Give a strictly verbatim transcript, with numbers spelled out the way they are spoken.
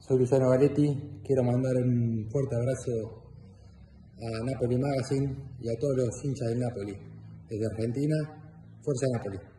Soy Luciano Galetti, quiero mandar un fuerte abrazo a Napoli Magazine y a todos los hinchas del Napoli. Desde Argentina, Fuerza Napoli.